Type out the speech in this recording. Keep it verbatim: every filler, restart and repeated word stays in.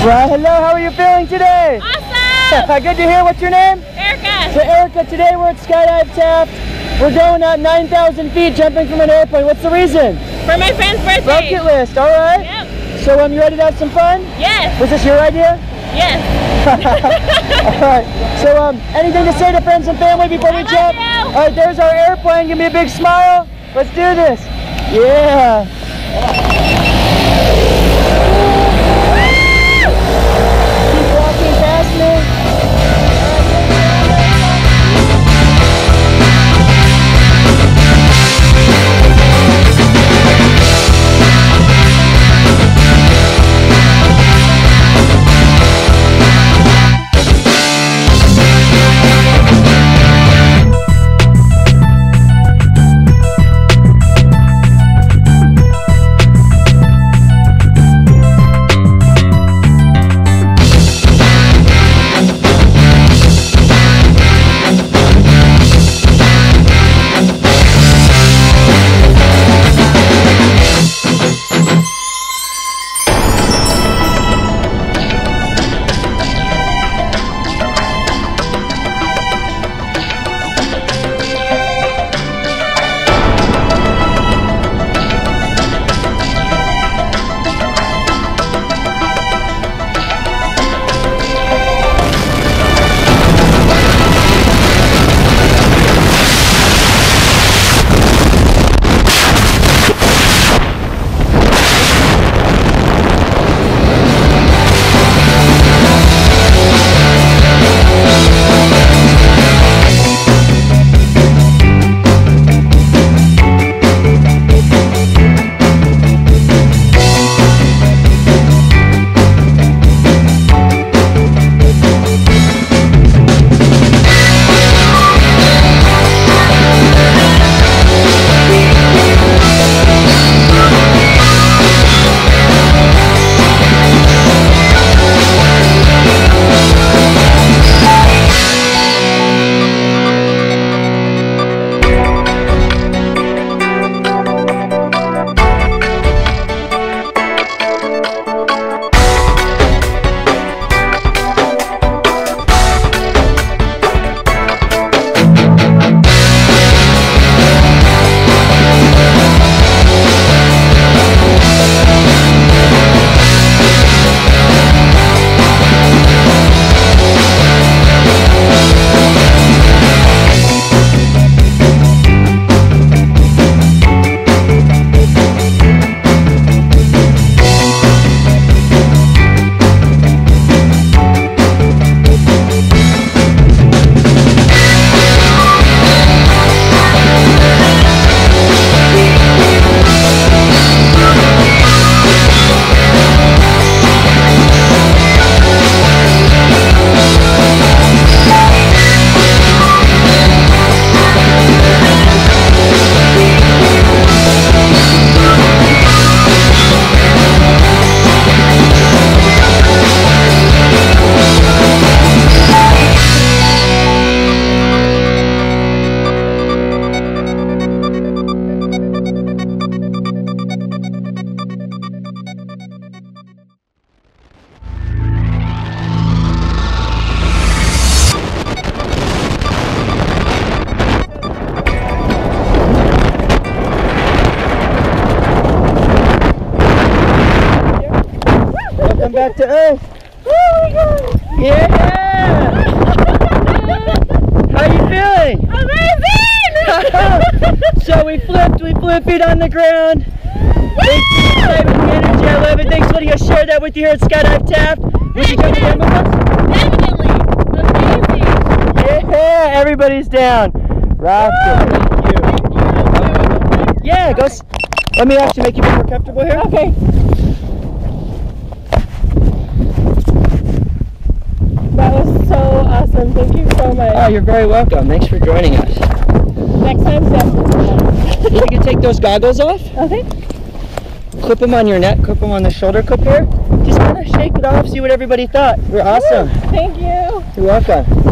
Well, hello, how are you feeling today? Awesome! Good to hear. What's your name? Erika. So Erika, today we're at Skydive Taft. We're going at nine thousand feet jumping from an airplane. What's the reason? For my friend's birthday. Bucket list, all right? Yep. So um, you ready to have some fun? Yes. Was this your idea? Yes. All right. So um, anything to say to friends and family before we I jump? love you. All right, there's our airplane. Give me a big smile. Let's do this. Yeah. Keep walking past me. Welcome back to Earth. Yeah! How you feeling? Amazing! So we flipped, we flew feet on the ground. Thanks for the excitement and the energy. I love it. Thanks for letting us share that with you here at Skydive Taft. Would you come again with us? Definitely. Amazing. Yeah, everybody's down. Rock it. Thank you. Thank you. Yeah, go. S Let me actually make you a bit more comfortable here. Okay. That was so awesome. Thank you so much. Oh, you're very welcome. Thanks for joining us. Next time, definitely. You can take those goggles off. Okay. Clip them on your neck. Clip them on the shoulder clip here. Just kind of shake it off. See what everybody thought. You're awesome. Thank you. You're welcome.